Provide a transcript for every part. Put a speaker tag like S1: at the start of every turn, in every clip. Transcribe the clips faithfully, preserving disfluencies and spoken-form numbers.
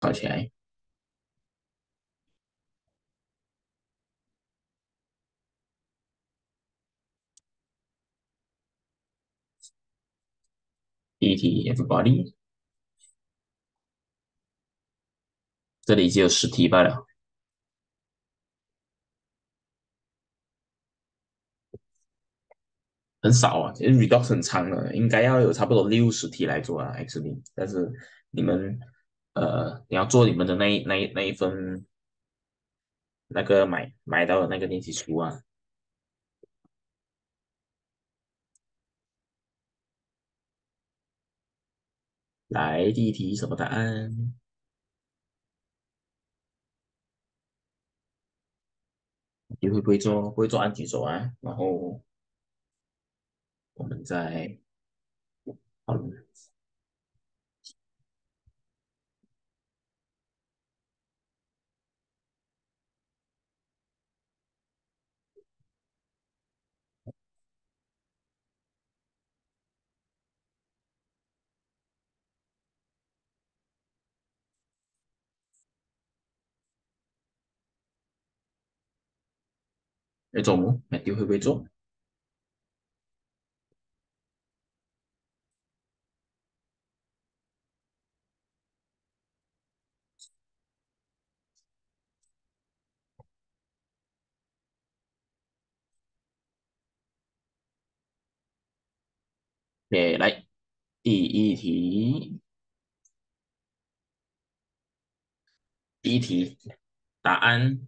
S1: 考起来。第一题，everybody，这里只有十题罢了，很少啊。其实 redox 很长的，应该要有差不多六十题来做啊，actually。但是你们呃，你要做你们的那一那一那一份那个买买到的那个练习书啊。来，第一题什么答案？你会不会做？不会做按举手啊。然后我们再讨论。来做么 m a t 会不会做？对，来第一题，第一题答案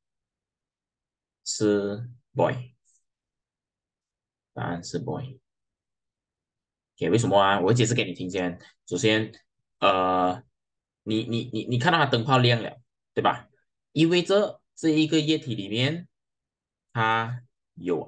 S1: 是 boy，答案是 boy。OK，为什么啊？我会解释给你听先。首先，呃，你你你你看到它灯泡亮了，对吧？意味着这一个液体里面它有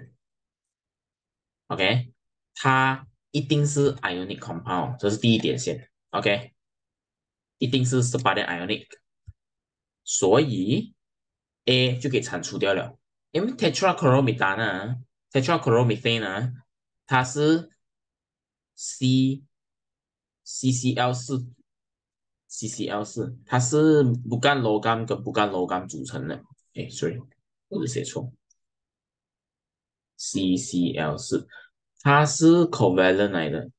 S1: ion，OK，它一定是 ionic compound，这是第一点先，OK，一定是 spartan ionic，所以 A 就可以铲除掉了。因为 tetrachloromethane 呢，tetrachloromethane 呢，它是 C CCl 四 CCl 四，它是不干楼钢跟不干楼钢组成的。哎，sorry，我是写错，CCl 四，它是 covalent 来的，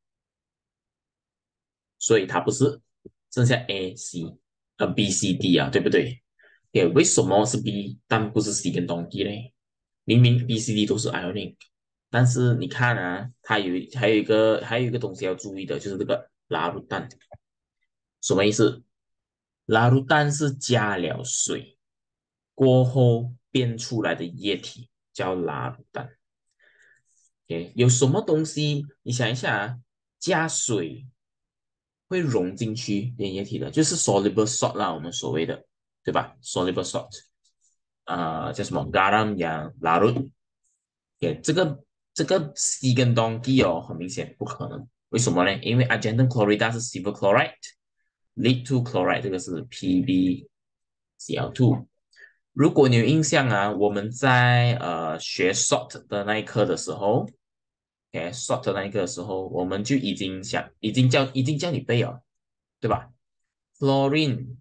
S1: 所以它不是，剩下 A、C，呃 B、C、D 啊，对不对？诶，为什么是 B 但不是 C 跟东 D 嘞？明明 B、C、D 都是 ionic，但是你看啊，它有还有一个还有一个东西要注意的，就是这个拉鲁蛋，什么意思？拉鲁蛋是加了水过后变出来的液体，叫拉鲁蛋。OK，有什么东西？你想一下啊，加水会融进去变液体的，就是 soluble salt 啦，我们所谓的，对吧？soluble salt，啊、叫什么 garam 呀，larut，也这个这个 C 跟 donkey 哦，很明显不可能。为什么呢？因为 argentum chloride 是 silver chloride，lead to chloride 这个是 P b C l two。如果你有印象啊，我们在呃学 salt 的那一课的时候，OK salt 的那一课的时候，我们就已经想，已经叫已经叫你背了，对吧？Fluorine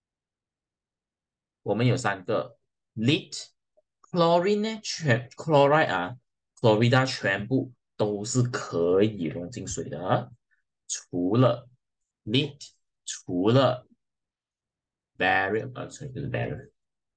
S1: 我们有三个 lead chlorine 呢，全 chloride 啊，chlorida 全部都是可以溶进水的，除了 lead，除了 barium，呃，sorry，不是 barium，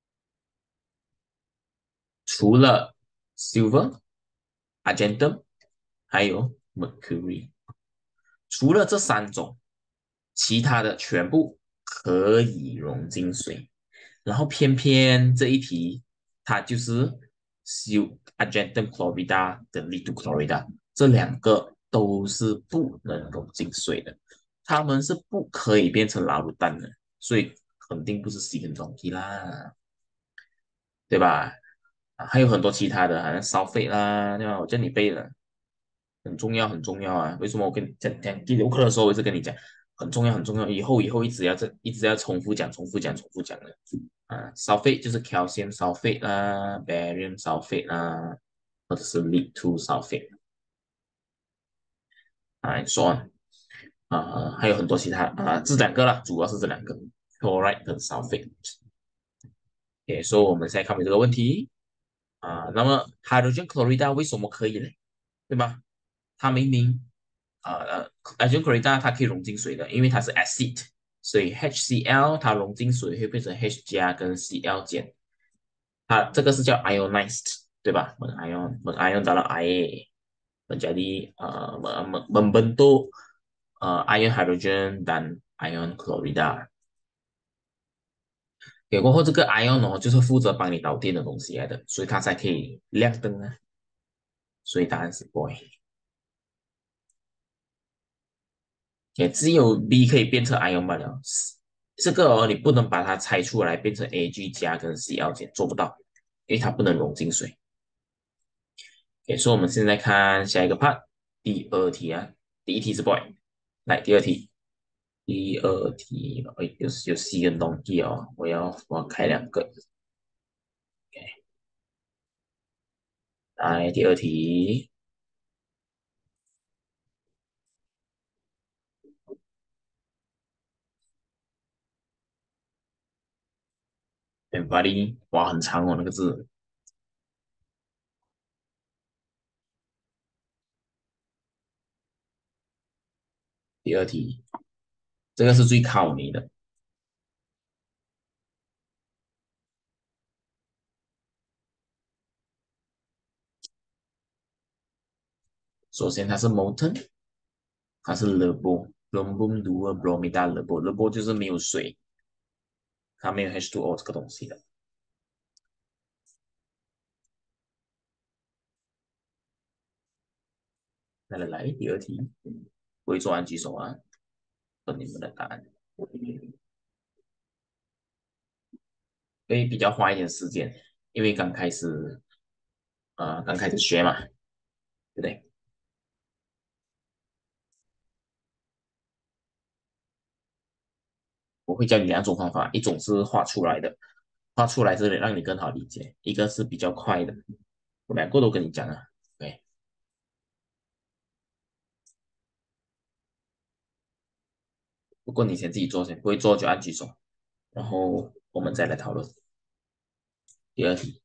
S1: 除了 silver、argentum，还有 mercury，除了这三种，其他的全部可以溶进水。然后偏偏这一题它就是修 argentum chlorida 跟 litu chlorida 这两个都是不能溶进水的，它们是不可以变成拉鲁蛋的，所以肯定不是 C 跟 donkey 啦，对吧？啊还有很多其他的，好像烧费啦，对吧？我叫你背了，很重要，很重要啊！为什么我跟你讲讲第六课的时候，我一直跟你讲很重要，很重要，以后以后一直要这一直要重复讲，重复讲，重复讲的啊。sulfate 就是 calcium sulfate 啦，barium sulfate 啦，或者是 lead to sulfate 啊，说啊、还有很多其他啊、这两个啦，主要是这两个 chloride 跟 sulfate。OK，所以我们现在看回这个问题啊、那么 hydrogen chloride 为什么可以呢？对吧？它明明啊呃 hydrogen chloride 它可以溶进水的，因为它是 acid，所以 HCl 它溶进水会变成 H 加跟 Cl 减，它这个是叫 ionized，对吧？ion ion dalam air menjadi uh, membentuk uh, ion hydrogen dan ion chlorida。给过后，这个 ion 哦，就是负责帮你导电的东西来的，所以它才可以亮灯啊。所以答案是 boy。也只有 B 可以变成 ion 罢了。这个哦，你不能把它拆出来变成 Ag 加跟 Cl 减，做不到，因为它不能溶进水。OK，所以我们现在看下一个 part，第二题啊，第一题是 boy，来第二题，第二题，哎，有有 C 跟 donkey 哦，我要我要开两个。OK，来第二题，everybody，哇，很长哦那个字。第二题，这个是最考你的。首先它是 molten，它是 lebo，lumbum dua bromida lebo，lebo 就是没有水，它没有 H 二 O 这个东西的。来来来，第二题，不会做完举手啊，问你们的答案。会比较花一点时间，因为刚开始，呃，刚开始学嘛，对不对？我会教你两种方法，一种是画出来的，画出来是让你更好理解；一个是比较快的，我两个都跟你讲啊。对，不过你先自己做先，不会做就按举手，然后我们再来讨论。第二题，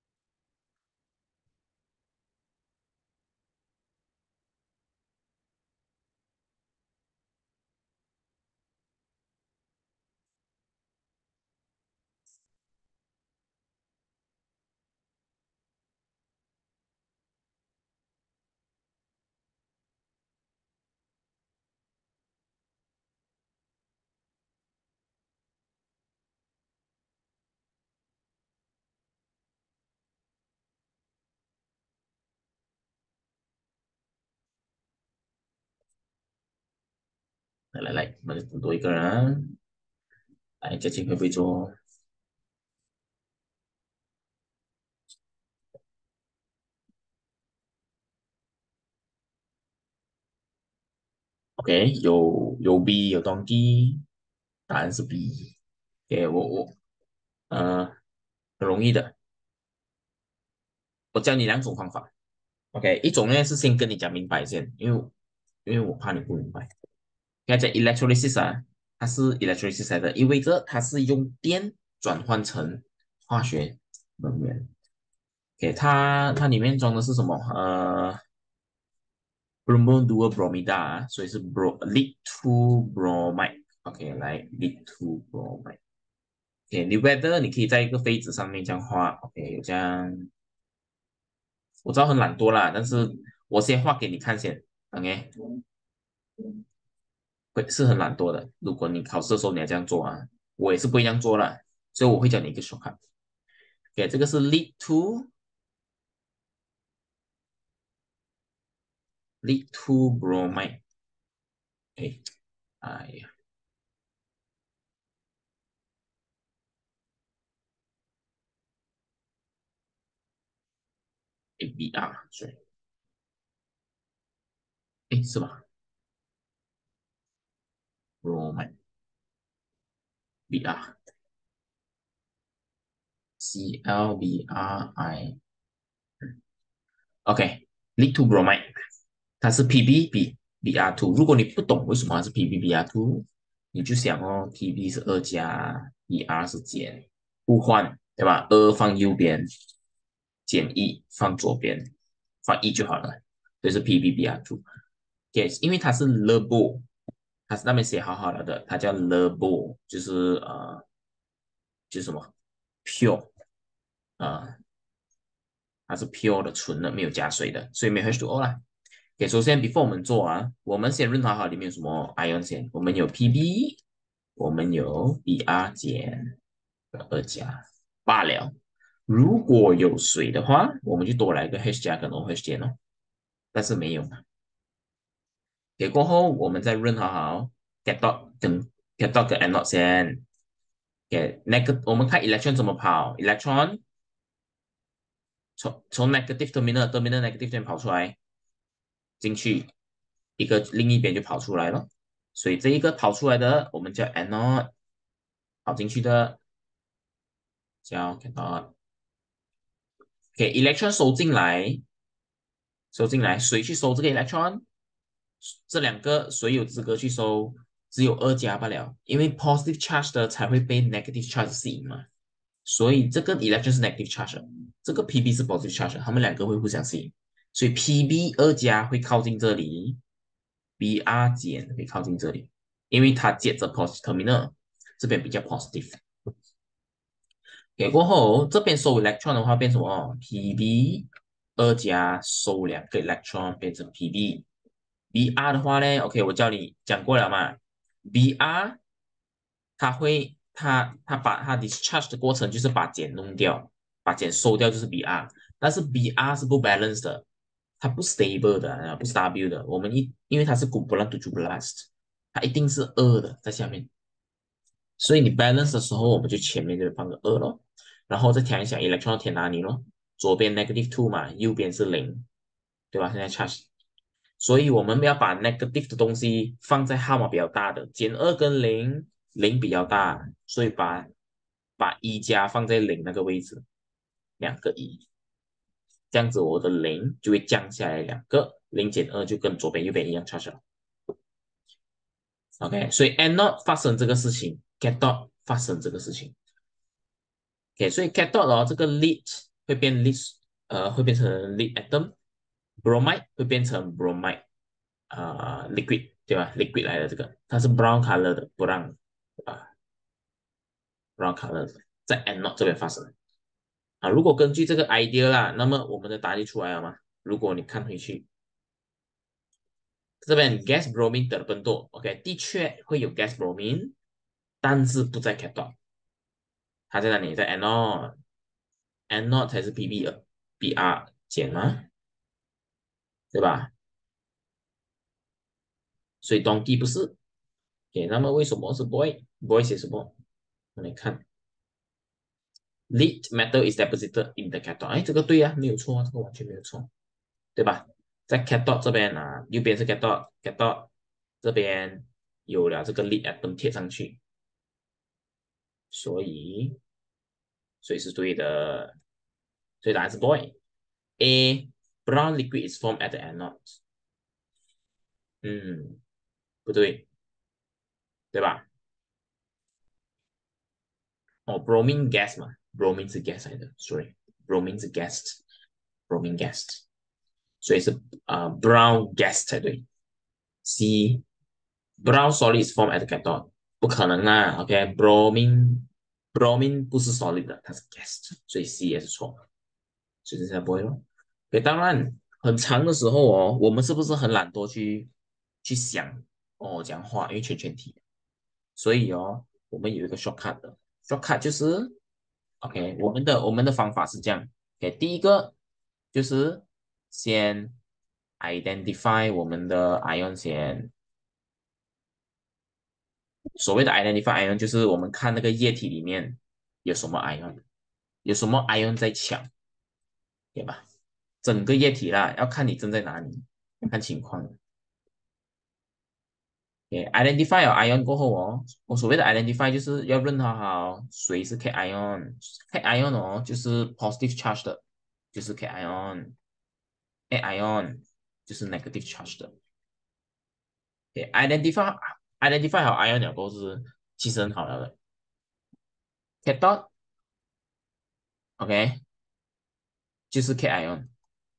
S1: 来来来，我们多一个人啊，来，嘉庆会不会做？OK，有有 B 有 donkey，答案是 B。给我我呃很容易的，我教你两种方法。OK，一种呢是先跟你讲明白先，因为因为我怕你不明白。刚才讲 electrolysis 啊，它是 electrolysis 来的，意味着它是用电转换成化学能源。OK，它它里面装的是什么？呃，bromo dual bromida 啊，所以是 bro lead to bromide。OK，来 lead to bromide。OK，你 whether 你可以在一个杯子上面这样画。OK，有这样，我知道很懒惰啦，但是我先画给你看先。OK，会是很懒惰的。如果你考试的时候你要这样做啊，我也是不会这样做啦，所以我会教你一个 shortcut。OK，这个是 lead to lead to bromide。哎，哎呀，A B R，所以哎是吧？bromide B R C L B R I。OK，lead to bromide，它是 P B B。 B R 二。如果你不懂为什么它是 P B B R 二，你就想哦，P B 是二加，B R 是减，互换，对吧？二放右边，减一放左边，放一就好了。这是 P B B R 二。Yes，因为它是 Lebo，它是那边写好好了的，它叫 Lebo，就是呃，就是什么 pure 啊、呃，它是 pure 的纯的，没有加水的，所以没有 H 二 O 啦。OK，首先 before 我们做啊，我们先认好好里面有什么 ion 先，我们有 P B，我们有 B R 减二加罢了。如果有水的话，我们就多来一个 H 加跟 OH 减哦，但是没有嘛。给过后，我们再润好好 get dot 跟 get dot 跟 anode 先。给那个我们看 electron 怎么跑，electron 从从 negative terminal terminal negative 这边跑出来，进去一个另一边就跑出来了。所以这一个跑出来的，我们叫 anode，跑进去的叫 cathode。给 electron 收进来，收进来，谁去收这个 electron？这两个谁有资格去收？只有二加罢了，因为 positive charge 的才会被 negative charge 吸引嘛。所以这个 electron 是 negative charge，这个 P B 是 positive charge，它们两个会互相吸引，所以 P B 二加会靠近这里，B R 减会靠近这里，因为它接着 positive terminal，这边比较 positive。给过后，这边收 electron 的话变什么？P B 二加收两个 electron 变成 P B。B R 的话呢，OK，我教你讲过了嘛，B R 它会它它把它 discharge 的过程就是把碱弄掉，把碱收掉就是 B R，但是 B R 是不 balance 的，它不 stable 的啊，不 stable 的。我们一因为它是 g o b l a s to g b l a s t 它一定是二的在下面，所以你 balance 的时候，我们就前面就放个二咯，然后再填一下 electron 填哪里咯，左边 negative two 嘛，右边是零，对吧？现在 charge，所以我们要把 negative 的东西放在号码比较大的，减二跟零，零比较大，所以把把一加放在零那个位置，两个一，这样子我的零就会降下来两个，零减二就跟左边右边一样 charge 了。OK，所以 anode 发生这个事情，cathode 发生这个事情。OK，所以 cathode 哦，这个 lead 会变 lead，呃，会变成 lead atom，bromide 会变成 bromide，啊、呃、，liquid 对吧？liquid 来的这个，它是 brown color 的，brown 啊，brown color 的，在 anode 这边发生啊。如果根据这个 idea 啦，那么我们的答案就出来了嘛。如果你看回去，这边 gas bromine 的分度，OK，的确会有 gas bromine，但是不在 cathode，它在哪里？在 anode，anode 才是 P B 二 B R 减嘛，对吧？所以 donkey 不是。OK，那么为什么是 boy？boy 写什么？我们看 lead metal is deposited in the cathode，哎，这个对呀、啊，没有错，这个完全没有错，对吧？在 cathode 这边啊，右边是 cathode，cathode 这边有了这个 lead atom 贴上去，所以所以是对的，所以答案是 boy。A brown liquid is formed at the anode，嗯，不对，对吧？哦，bromine gas 嘛，bromine 是 gas 来的，sorry，bromine 是 gas，bromine gas，所以是啊、呃 brown gas 才对。C brown solid is formed at the cathode，不可能啊，OK，bromine bromine 不是 solid 的，它是 gas，所以 C 也是错，所以这下不会咯。OK，当然很长的时候哦，我们是不是很懒惰去去想哦讲话，因为圈圈题，所以哦，我们有一个 shortcut 的，shortcut 就是 OK，我们的我们的方法是这样，OK，第一个就是先 identify 我们的 ion 先，所谓的 identify ion 就是我们看那个液体里面有什么 ion，有什么 ion 在抢，对吧？整个液体啦，要看你正在哪里，看情况。OK，identify 有 ion 过后哦，我所谓的 identify 就是要认好好谁是 K ion，K ion 哦就是 positive charge 的，就是 K ion，A ion 就是 negative charge 的。 ，OK，identify identify 好 ion 了过后是其实很好了的，cathode OK 就是 cation，anode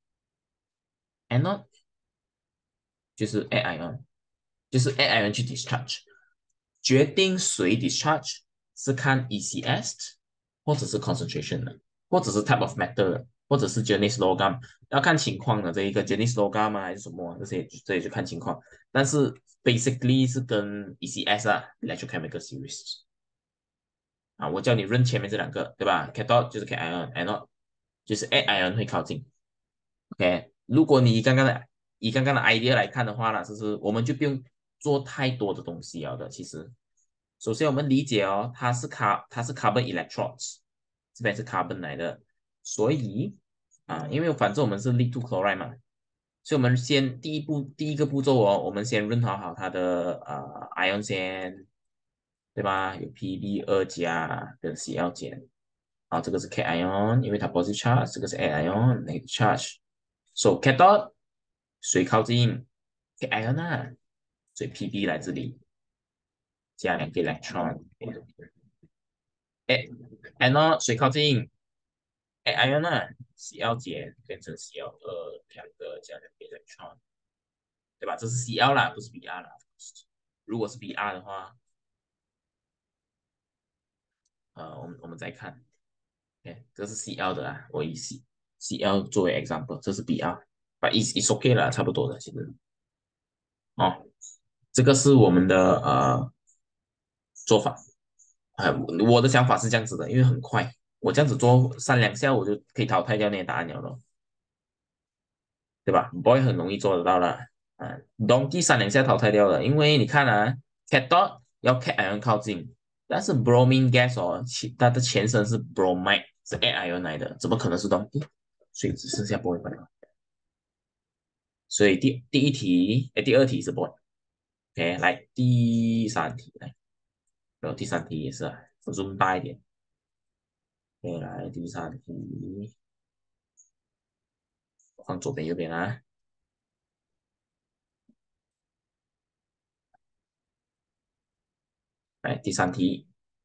S1: 就是 anion，就是 anion 去 discharge，决定谁 discharge 是看 E C S 或者是 concentration 的，或者是 type of matter 的，或者是 Jennings logam，要看情况的这一个 Jennings logam 啊还是什么啊这些这些就看情况，但是 basically 是跟 E C S 啊 electrochemical series 啊，我叫你认前面这两个对吧？cathode 就是 cation，anode 就是 anion 会靠近。OK，如果你以刚刚的以刚刚的 idea 来看的话呢，就是我们就不用做太多的东西了的。其实，首先我们理解哦，它是卡它是 carbon electrodes，这边是 carbon 来的，所以啊，因为反正我们是 lead to chloride 嘛，所以我们先第一步第一个步骤哦，我们先润滑好它的呃 ion 先，对吧？有 P b 二加跟 Cl 减，啊，这个是 cation，因为它 positive charge，这个是 anion negative charge。So cathode 水靠近 cation 啊，所以 P b 来这里加两个 electron。哎，anode 水靠近 anion 啊，Cl 减变成 Cl 二两个加两个 electron，对吧？这是 Cl 啦，不是 Br 啦。如果是 Br 的话，呃，我们我们再看，哎，这是 Cl 的啊，我以 C Cl 作为 example，这是 Br，but is is OK 了，差不多的，其实哦，这个是我们的呃做法。啊，我的想法是这样子的，因为很快，我这样子做三两下我就可以淘汰掉那些答案了咯，对吧？Boy 很容易做得到了，啊，Donkey 三两下淘汰掉了，因为你看啊，Cat 要 Cat ion 靠近，但是 Bromine gas 哦，其它的前身是 Bromide，是 A ion 来的，怎么可能是 Donkey？所以只剩下 Boy 了。所以第第一题，哎，第二题是 Boy，OK，来第三题来，然后第三题也是啊，zoom 大一点。OK，来第三题，放左边右边啊。来第三题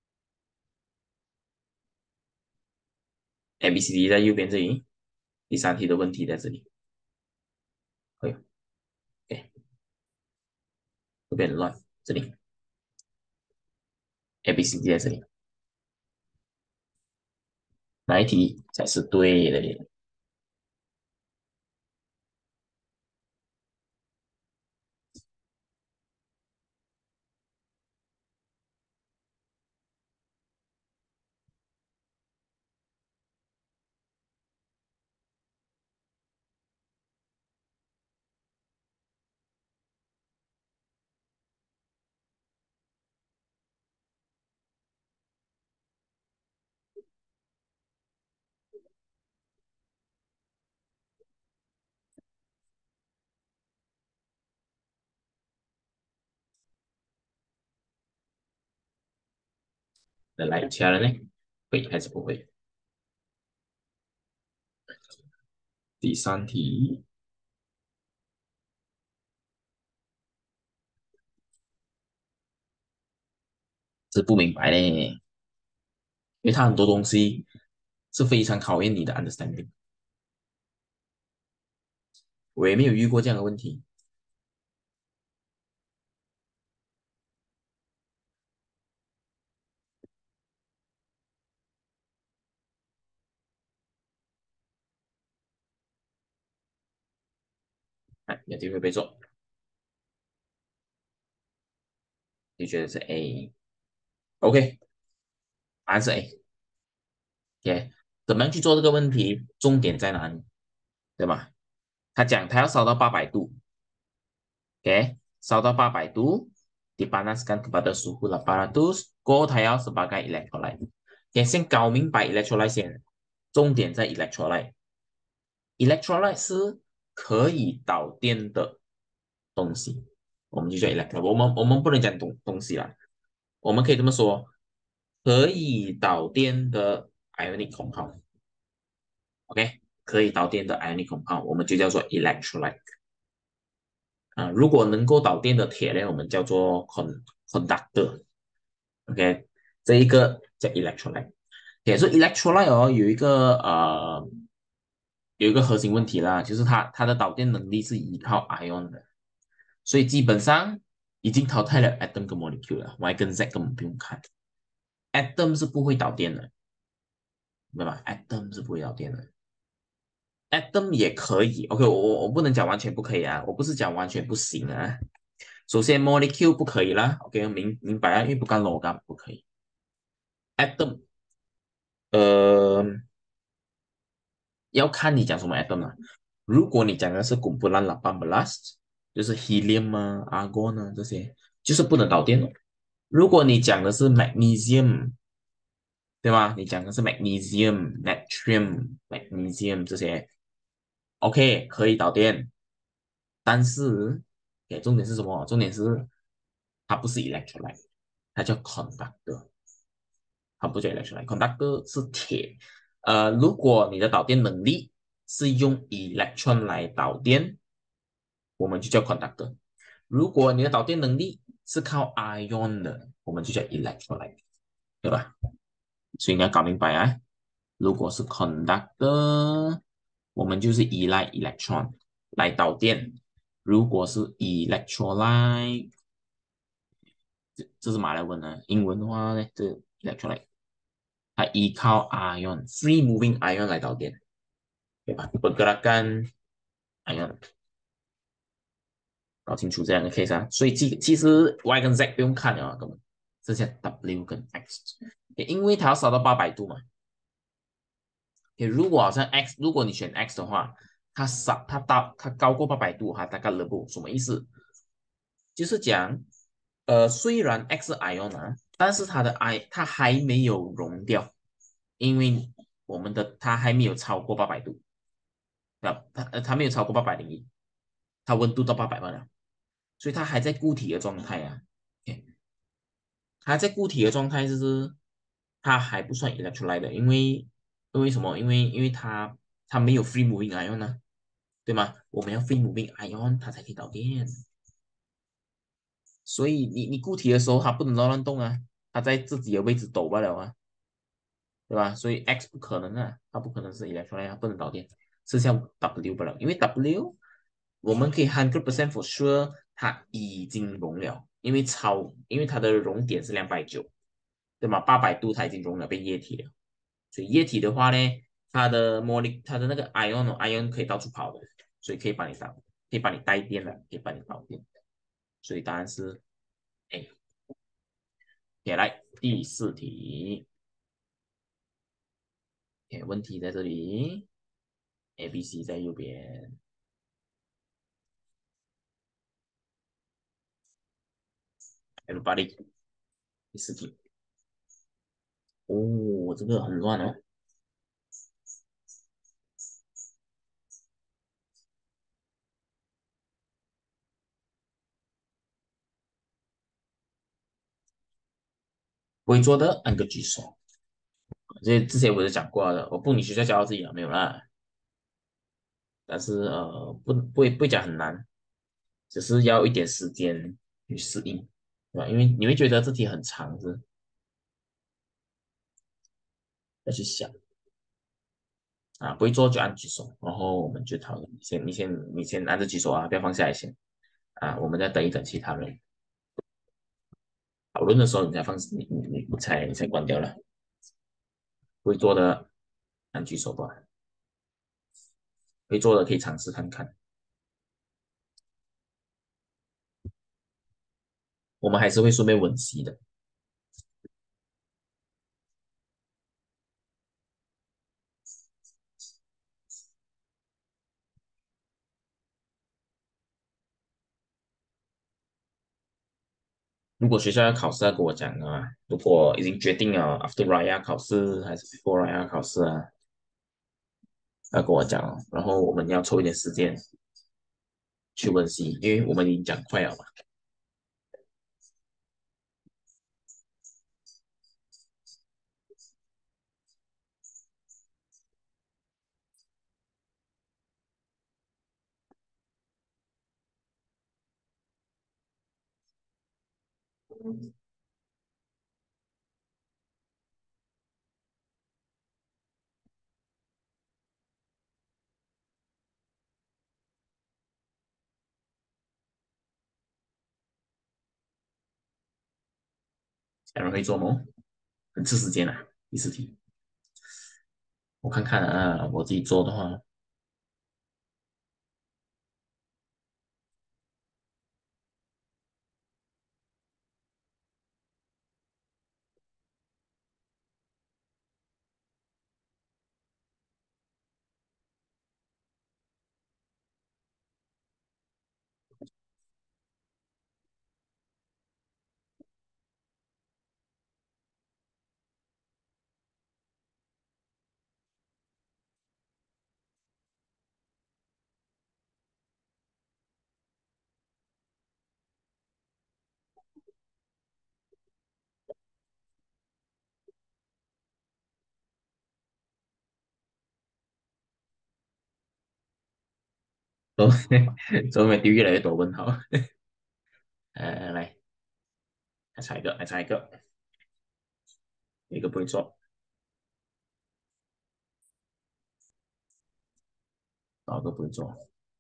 S1: ，A、B、C、D 在右边这里，第三题的问题在这里。哎呦，哎，这边乱，这里 A、B、C、D 在这里，哪一题才是对的？那来其他人呢？会还是不会？第三题是不明白嘞，因为它很多东西是非常考验你的 understanding。我也没有遇过这样的问题。哎，有机会被做，你觉得是 A？OK，答案是 A。OK，怎么样去做这个问题？重点在哪里？对吧？他讲他要烧到八百度，OK，烧到八百度，dipanaskan kepada suhu delapan ratus，过后他要 sebagai electrolyte。OK，先搞明白 electrolyte 先，重点在 electrolyte。electrolyte 是可以导电的东西，我们就叫 electrolyte。我们我们不能讲东东西啦，我们可以这么说，可以导电的 ionic compound，OK，可以导电的 ionic compound，我们就叫做 electrolyte。 啊，如果能够导电的铁呢，我们叫做 con conductor，OK，这一个叫 electrolyte。也是 electrolyte 哦，有一个呃有一个核心问题啦，就是它它的导电能力是依靠 ion 的，所以基本上已经淘汰了 atom 跟 molecule 了，Y 跟 Z 根本不用看，atom 是不会导电的，明白吗？atom 是不会导电的，atom 也可以，OK，我我我不能讲完全不可以啊，我不是讲完全不行啊。首先 molecule 不可以啦，OK，明明白啊，因为不干 logam 不可以，atom 呃要看你讲什么 atom 啊。如果你讲的是 kumpulan delapan belas，就是 helium 啊、argon 啊这些，就是不能导电的。如果你讲的是 magnesium，对吗？你讲的是 magnesium、natrium、magnesium 这些，OK，可以导电，但是，哎，重点是什么？重点是它不是 electrolyte，它叫 conductor，它不叫 electrolyte，conductor 是铁。呃，如果你的导电能力是用 electron 来导电，我们就叫 conductor。如果你的导电能力是靠 ion 的，我们就叫 electrolyte，对吧？所以你要搞明白啊。如果是 conductor，我们就是依赖 electron 来导电；如果是 electrolyte，这这是马来文呢。英文的话呢，这 electrolyte 它依靠 ion，free moving ion 来导电，对吧？pergerakan ion，搞清楚这样的 case 啊。所以其其实 Y 跟 Z 不用看了啊，根本剩下 W 跟 X，因为它要烧到八百度嘛。如果好像 X，如果你选 X 的话，它烧它到它高过八百度，它大概 level 什么意思？就是讲，呃，虽然 X 是 ion 啊，但是它的 I 它还没有溶掉，因为我们的它还没有超过八百度，啊，它呃它没有超过八百零一，它温度到八百万了，所以它还在固体的状态啊。OK，它在固体的状态就是它还不算 electrolyte 的，因为因为什么？因为因为它它没有 free moving ion 呢、啊，对吗？我们要 free moving ion 它才可以导电，所以你你固体的时候它不能乱动啊，它在自己的位置抖不了啊，对吧？所以 X 不可能啊，它不可能是 electrolyte，它不能导电，是像 W 不了，因为 W 我们可以 hundred percent for sure 它已经溶了，因为超因为它的熔点是两百九，对吗？八百度它已经溶了，变液体了。所以液体的话呢，它的 m o l 它的那个 ion 哦 ion 可以到处跑的，所以可以帮你导，可以帮你带电的，可以帮你导电。所以答案是 A。接来第四题，OK，问题在这里，A、B、C 在右边，Everybody，第四题。哦，这个很乱哦。会做的按个举手。这之前我就讲过了，我不你学校教到自己了没有啦？但是呃，不不会不会讲很难，只是要一点时间去适应，对吧？因为你会觉得这题很长，是要去想啊，不会做就按举手，然后我们就讨论。你先你先你先按着举手啊，不要放下来先啊，我们再等一等其他人讨论的时候，你才放你你你你才你才关掉了。会做的按举手吧，会做的可以尝试看看。我们还是会顺便温习的。如果学校要考试要跟我讲啊，如果已经决定了 after Raya 考试还是 before Raya 考试啊，要跟我讲哦。然后我们要抽一点时间去温习，因为我们已经讲快了嘛。 两人会做梦，很吃时间啊。第四题，我看看啊，我自己做的话，都后面丢越来越多问号。呃，来，来猜一个，来猜一个，一个不会做，找一个不会做。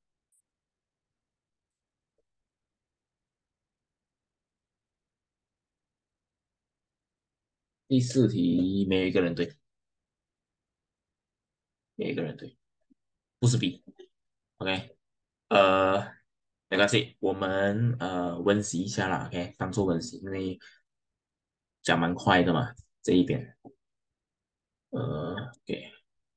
S1: 第四题没有一个人对，没有一个人对，不是 B。OK，呃，没关系，我们呃温习一下啦。OK，当做温习，因为讲蛮快的嘛，这一边。呃，OK，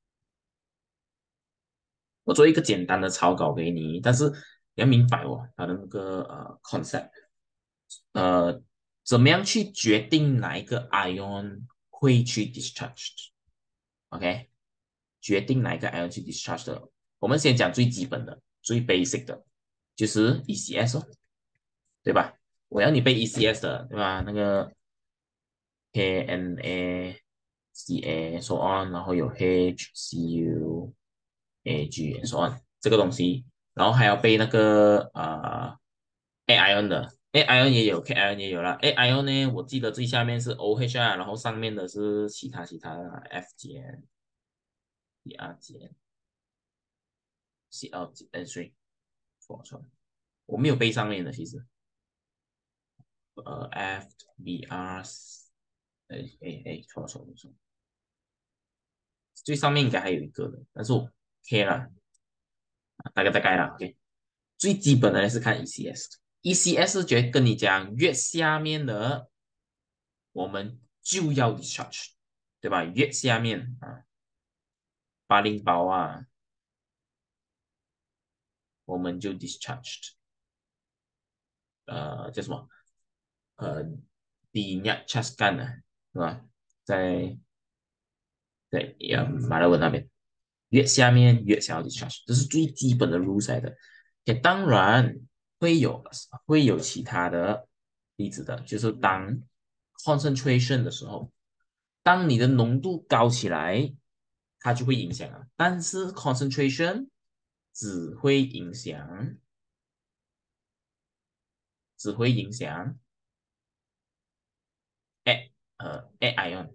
S1: 我做一个简单的草稿给你，但是你要明白哦，它的那个呃 concept，呃，怎么样去决定哪一个 ion 会去 discharge？OK，决定哪一个 ion 去 discharge 的，我们先讲最基本的、最 basic 的，就是 E C S 哦，对吧？我要你背 E C S 的，对吧？那个 K N A C A so on，然后有 H C U A G so on 这个东西，然后还要背那个呃 A ion 的，A ion 也有，K ion 也有了。A ion 呢，我记得最下面是 OH 啊，然后上面的是其他其他的 F 键、Br 键、Cl 键，哎，所以错错，我没有背上面的，其实呃 F Br，哎哎哎，错错错，最上面应该还有一个的，但是我 K 了，大概大概了，OK。最基本的是看 E C S，E C S 觉得跟你讲越下面的我们就要 discharge，对吧？越下面啊，八零包啊，我们就 discharged，呃，叫什么？呃 d i n y a c h a s k a n 啊，是吧？在在呃马来文那边，越下面越想要 discharge，这是最基本的 rules 来的。也当然会有会有其他的例子的，就是当 concentration 的时候，当你的浓度高起来，它就会影响啊。但是 concentration 只会影响，只会影响 a 呃 a ion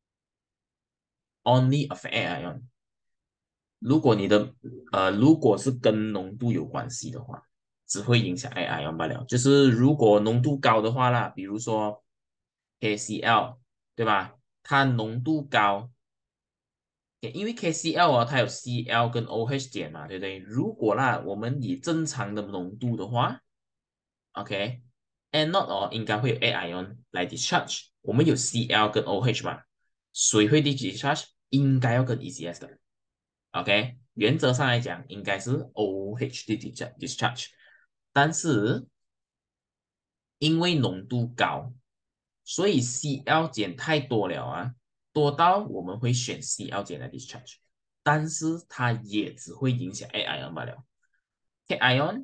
S1: only affect a ion。如果你的呃如果是跟浓度有关系的话，只会影响 A ion 罢了。就是如果浓度高的话啦，比如说 KCl，对吧？它浓度高，因为 K C L 啊，它有 Cl 跟 OH 碱嘛，对不对？如果啦，我们以正常的浓度的话，OK，anode 哦，应该会有 A ion 来 discharge。我们有 Cl 跟 OH 嘛，水会 discharge，应该要跟 E C S 的。OK，原则上来讲，应该是 OH 的 discharge，但是因为浓度高，所以 Cl 碱太多了啊，多到我们会选 Cl 碱来 discharge，但是它也只会影响 A ion 罢了。K ion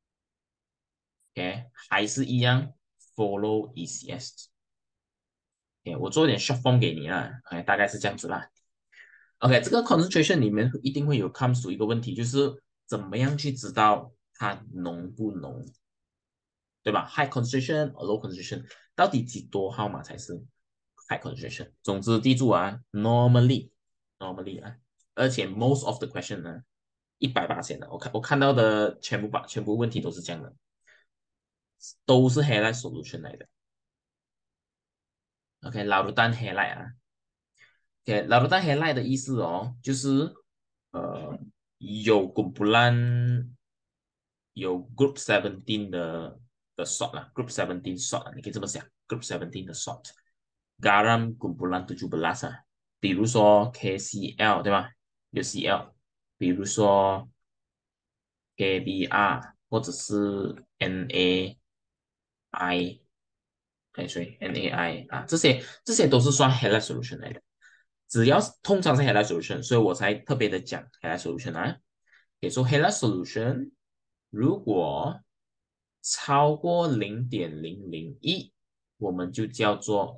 S1: OK 还是一样 follow E C S。OK，我做一点 short form 给你啦，OK，大概是这样子啦。OK，这个 concentration 里面一定会有 comes to 一个问题，就是怎么样去知道它浓不浓对吧？High concentration or low concentration，到底几多号码才是 high concentration？总之记住啊，normally normally 啊，而且 most of the question 呢，一百八千的，我看我看到的全部把全部问题都是这样的，都是 halide solution 来的。OK，老卤蛋 halide 啊，OK，老卤蛋 halide 的意思哦，就是呃有 kumpulan 有 group seventeen 的的 salt 啦，group seventeen salt 啊，你可以这么想，group seventeen 的 salt，garam kumpulan tujuh belas 啊，比如说 K C L 对吧？有 C L，比如说 K B R 或者是 N A I，哎，所以 N A I 啊，这些这些都是算 halide solution 来的。只要是通常是 halide solution，所以我才特别的讲 halide solution 啊。可以说 halide solution 如果超过零点零零一，我们就叫做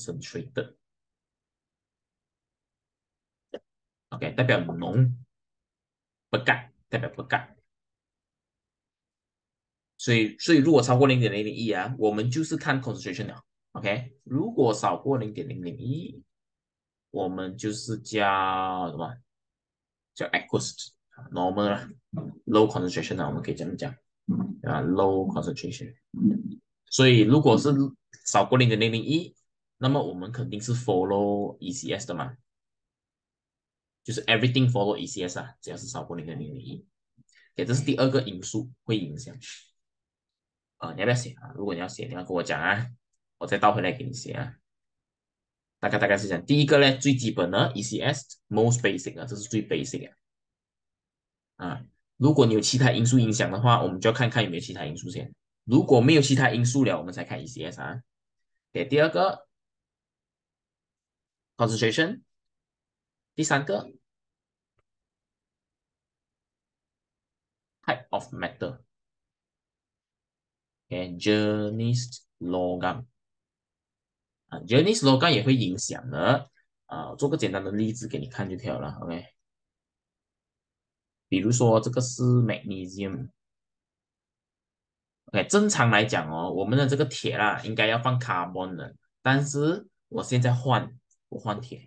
S1: concentrated。OK，代表浓不干，代表不干。所以，所以如果超过零点零零一啊，我们就是看 concentration 了。OK，如果少过零点零零一，我们就是叫什么？叫 aqueous normal 啦，low concentration 啊，我们可以这样讲啊，low concentration。所以如果是少过零点零零一，那么我们肯定是 follow E C S 的嘛，就是 everything follow E C S 啊，只要是少过零点零零一，对，这是第二个因素会影响啊、呃，你要不要写啊？如果你要写，你要跟我讲啊，我再倒回来给你写啊。大概大概是这样，第一个呢，最基本的 E C S most basic 啊，这是最 basic 的啊。如果你有其他因素影响的话，我们就要看看有没有其他因素先。如果没有其他因素了，我们才看 E C S 啊。对，第二个 concentration，第三个 type of metal，okay, Journeys logam 啊，Journeys logam 也会影响的啊。做个简单的例子给你看就可以了，OK。比如说这个是 magnesium。OK，正常来讲哦，我们的这个铁啦，应该要放 carbon 的，但是我现在换，我换铁，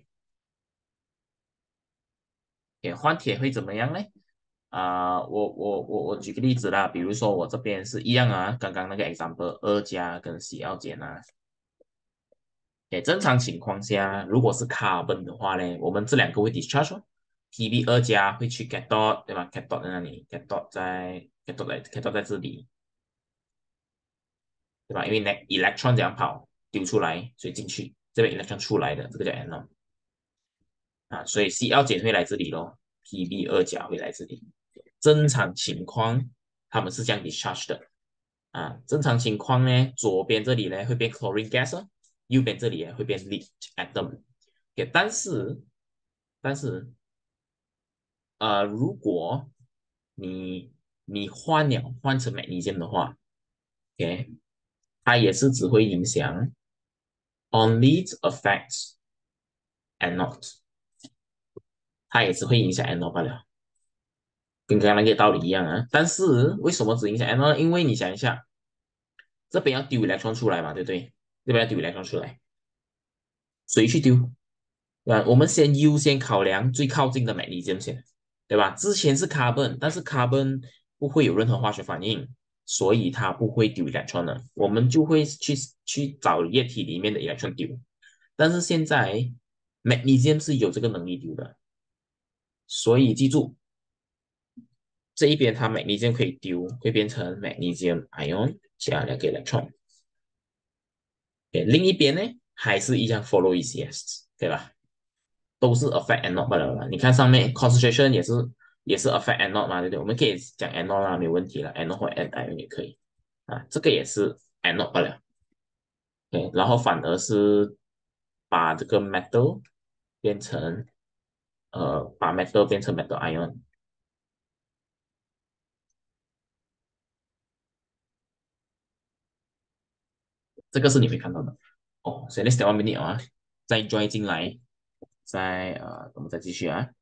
S1: 也换铁会怎么样呢？啊、我我我我举个例子啦，比如说我这边是一样啊，刚刚那个 example 二加跟 C 二减啊，给正常情况下，如果是 carbon 的话呢，我们这两个会 discharge 哦，P b 二加会去 cathode 对吧？cathode 在那里？cathode 在 cathode 在 cathode 在这里，对吧？因为呢 electron 这样跑丢出来，所以进去这边 electron 出来的，这个叫 anode 啊，所以 C 二减会来这里咯，P b 二加会来这里。正常情况他们是这样 discharge 的啊。正常情况呢，左边这里呢会变 chlorine gas，哦右边这里会变 lead atom。Okay，但是但是呃，如果你你换了换成 magnesium 的话，OK，它也是只会影响 only affects and not，它也只会影响 and not 罢了，跟刚刚那个道理一样啊。但是为什么只影响 and not 呢？因为你想一下，这边要丢 electron 出来嘛，对不对？这边要丢 electron 出来，谁去丢？对吧？我们先优先考量最靠近的 magnesium 先，对吧？之前是 carbon，但是 carbon 不会有任何化学反应，所以它不会丢 electron 的，我们就会去去找液体里面的 electron 丢。但是现在 magnesium 是有这个能力丢的，所以记住这一边它 magnesium 可以丢，会变成 magnesium ion 加两个 electron。对，另一边呢还是一样 follow E C S，对吧？都是 affect and not 罢了嘛。你看上面 concentration 也是也是 affect and not 嘛，对不对？我们可以讲 and not 啦，没有问题了，and not 或 and ion 也可以啊。这个也是 and not 罢了，对。然后反而是把这个 metal 变成呃，把 metal 变成 metal ion，这个是你会看到的。哦，所以 let's step one minute 啊，再 join 进来，再呃，我们再继续啊。